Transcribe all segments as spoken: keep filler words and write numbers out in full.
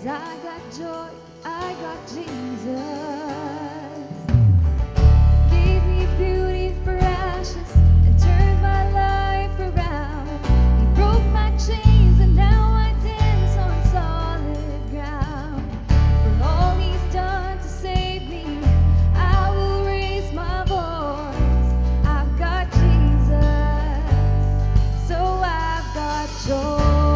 I got joy, I got Jesus. Gave me beauty for ashes and turned my life around. He broke my chains and now I dance on solid ground. For all he's done to save me, I will raise my voice. I've got Jesus, so I've got joy.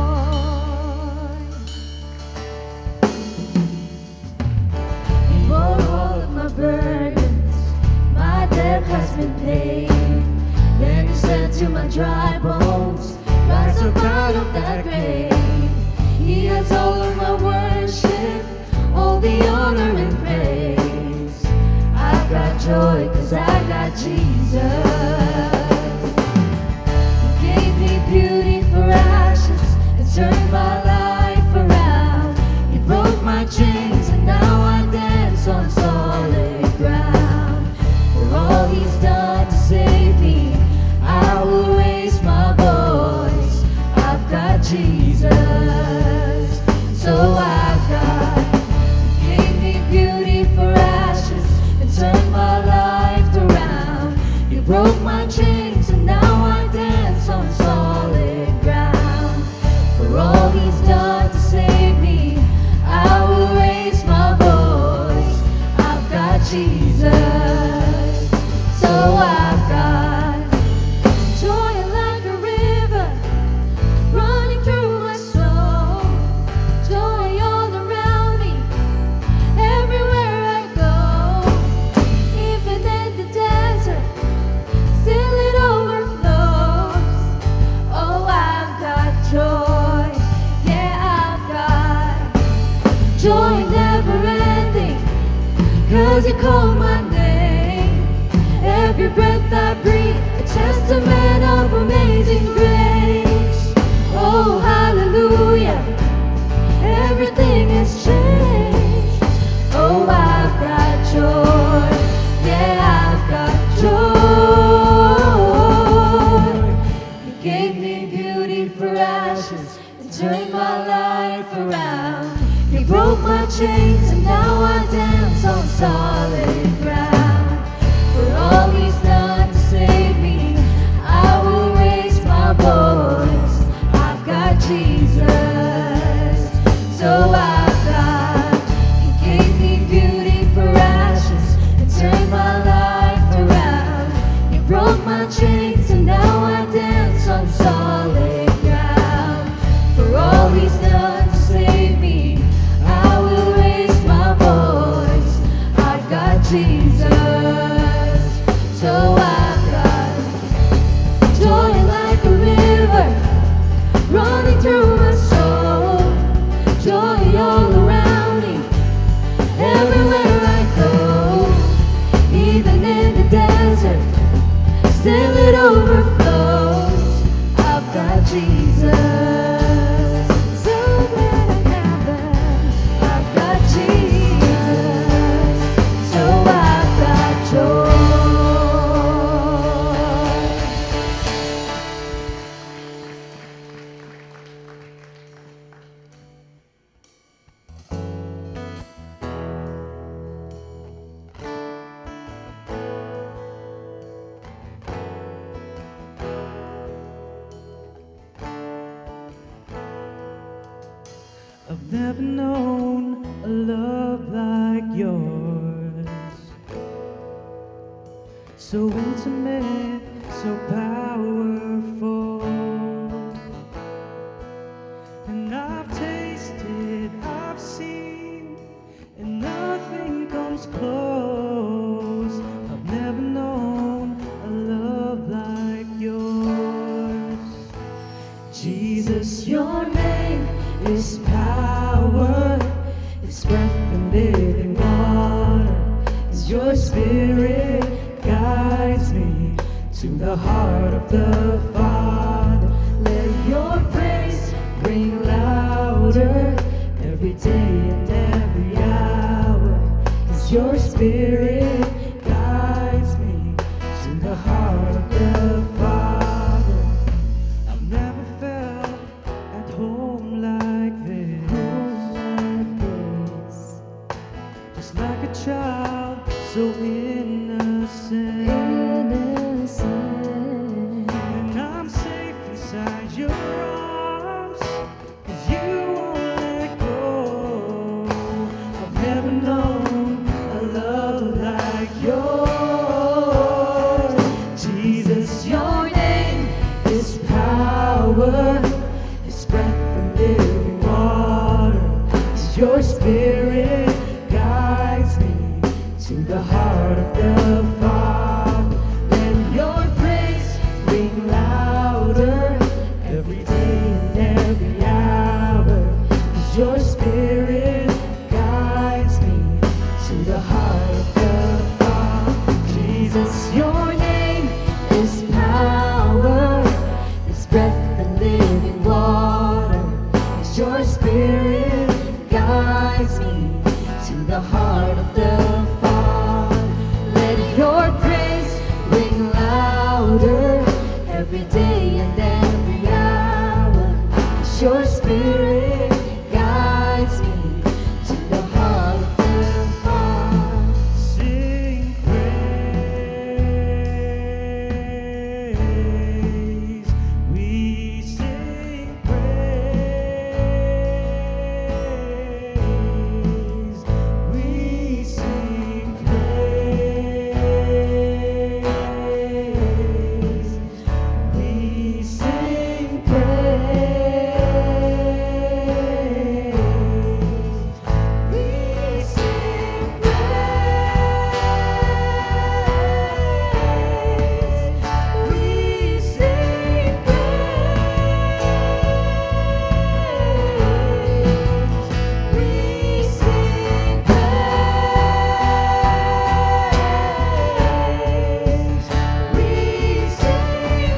Burdens, my debt has been paid. Then he said to my dry bones, rise up out of that grave. He has all of my worship, all the honor and praise. I've got joy cause I got Jesus. He gave me beauty for ashes and turned my life around. He broke my chains and now I dance on solid ground. For all he's done to save me, I will raise my voice. I've got Jesus, so I've got. He gave me beauty for ashes and turned my life around. He broke my chains and now I dance on solid ground. For all he's done to save me, I will raise my voice. I've got Jesus, so I've got joy like a river running through my soul. Joy all around me, everywhere I go. Even in the desert, still it overflows. Oh, I've got joy, yeah, I've got joy never ending, cause you call my name. Every breath I breathe, a testament of amazing grace. Oh, hallelujah, everything has changed. Oh, I've got joy, yeah, I've got joy. He gave me beauty for ashes and turned my life around. He broke my chains and now I dance on solid ground. For all he's done to save me, I will raise my voice. I've got Jesus, so I've got. He gave me beauty for ashes and turned my life around. He broke my chains and now I dance on solid ground. For all he's done to save me, I will raise my voice. I've got Jesus, so I've got joy like a river running through my soul. Joy all around me, everywhere I go. Even in the desert, still it overflows. I've got Jesus, so glad I have him. I've got Jesus, so I've got joy. I've never known a love like yours, so intimate, so powerful. And I've tasted, I've seen, and nothing comes close. I've never known a love like yours. Jesus, your name is power, it's breath and living water. Is your spirit guides me to the heart of the Father. Let your praise ring louder every day and every hour. Is your spirit guides me to the heart of the Father. I've never felt at home like this. as your spirit guides me to the heart of the Father. Let your praise ring louder every day and every hour, as your spirit guides me to the heart of the Father. Sing praise, we sing praise, we sing praise, we sing praise, we sing praise, we sing praise, we sing praise, we sing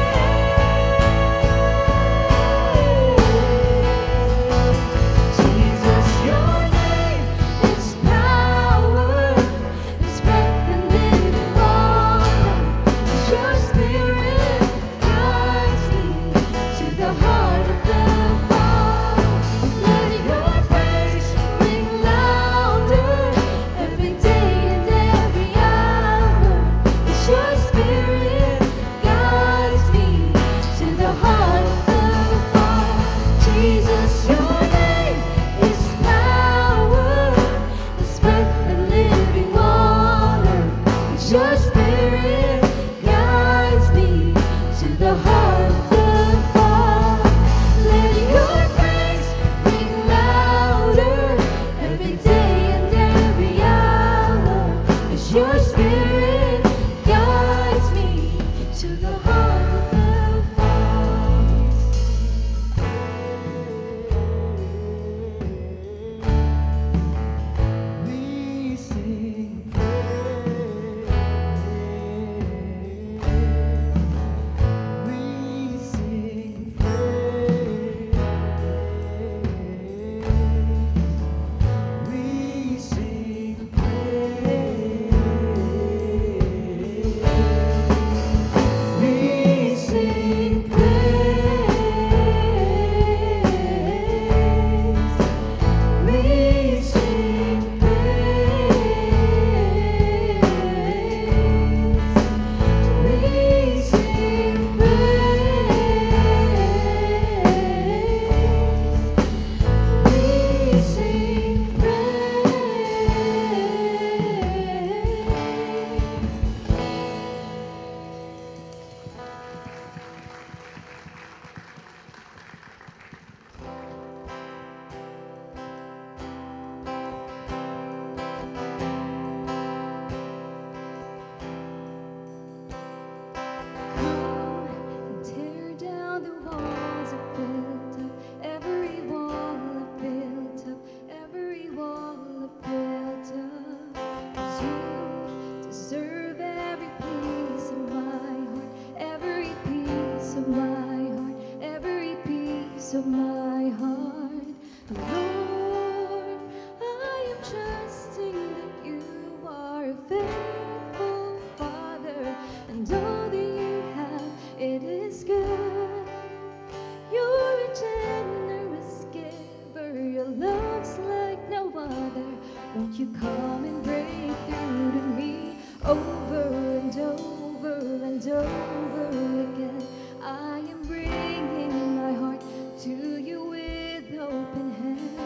praise. Jesus, your name It's power, it's breath and living water. As your spirit guides me to the heart of the Father. Let your praise ring louder every day and every hour. As your spirit guides me to the heart of the Father. Jesus, your name is power, it's breath and living water. As your spirit guides me to the heart of the Father. Let your praise ring louder every day and every hour, as your spirit guides me to the heart of the Father. We sing praise, we sing praise, we sing praise, we sing praise, we sing And tear down the walls I've built up, every wall I've built up, every wall I've built up. 'Cause you deserve every piece of my heart, every piece of my heart, every piece of my heart. Lord, I am trusting that you are a faithful Father, and all that you have, it is good. You're a generous giver, your love's like no other. Won't you come and break through to me over and over and over again? I am bringing my heart to you with open hands.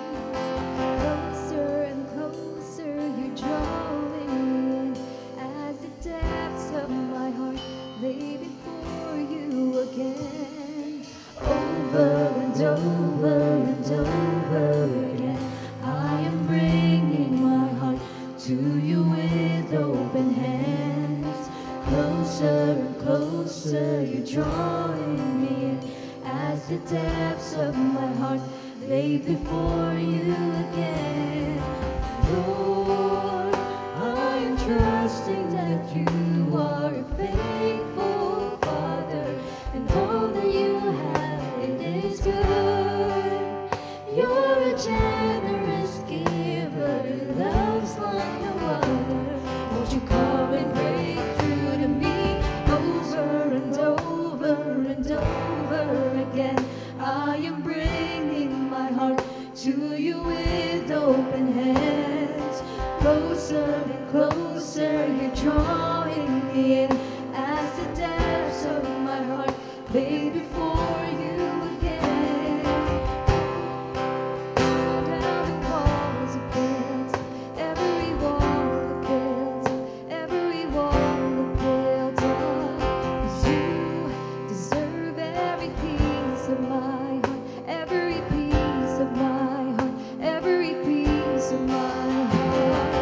Closer and closer you're drawing me in, as the depths of my heart lay before you again. Over and over and over again, I am bringing my heart to you with open hands. Closer and closer you're drawing me in, as the depths of my heart lay before you again. Lord, I am trusting that you are a faithful Father, and all that you have, it is good. to you with open hands. Closer and closer, you're drawing me in as the depths of my heart lay before you again. Down the walls of built, every wall of built, every wall of built up. 'Cause you deserve every piece of my heart, every piece of my heart, every piece of my heart.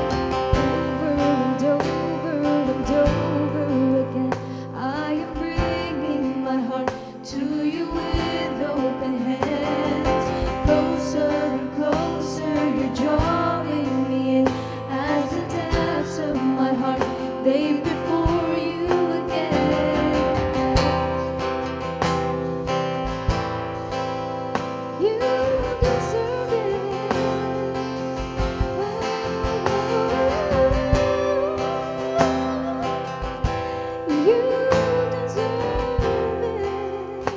Over and over and over again, I am bringing my heart to you with open hands. Closer and closer, you're drawing me in as the depths of my heart lay before you again. You deserve it. You deserve it.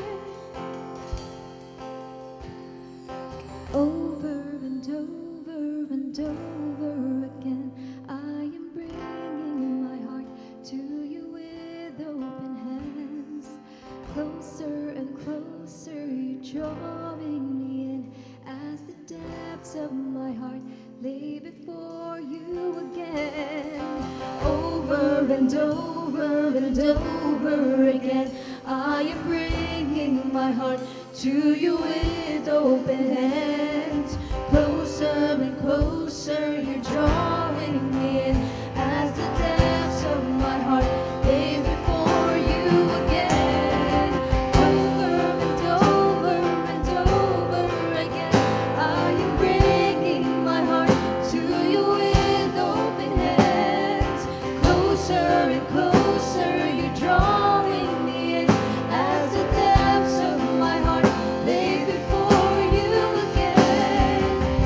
Over and over and over again, I am bringing my heart to you with open hands. Closer and closer, you're drawing me in as the depths of my heart lay before you again. Over and over and over again, I am bringing my heart to you with open hands. Closer and closer, you're drawing me in as the depths of my heart lay before you again. Over and over and over again, I am bringing my heart to you with open hands. Closer and closer, you're drawing me in as the depths of my heart lay before you again.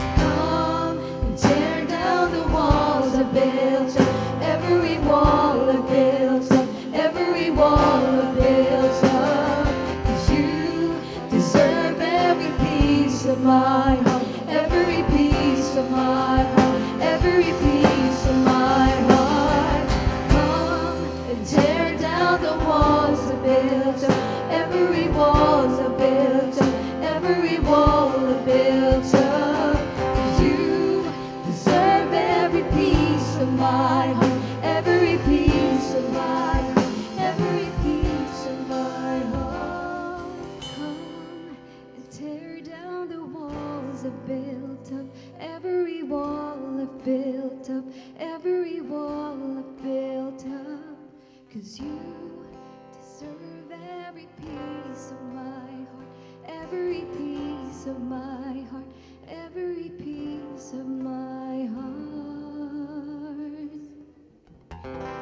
Come and tear down the walls I built up, every wall I built up, every wall I built up. 'Cause you deserve every piece of my heart, every piece of my heart, every piece of my heart. Come and tear down the walls I built up, every walls I built up, every wall I built up. 'Cause you deserve every piece of my heart, every piece of my heart, every piece of my heart. Come and tear down the walls I've built up, every wall I've built up, every wall I've built up. 'Cause you deserve every piece of my heart, every piece of my heart, every piece of my heart.